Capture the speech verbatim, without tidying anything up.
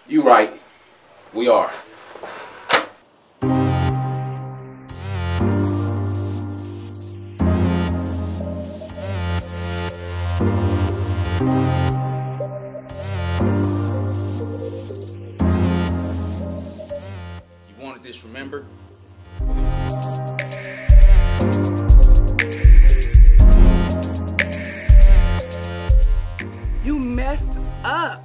You right. We are. You wanted this, remember? You messed up.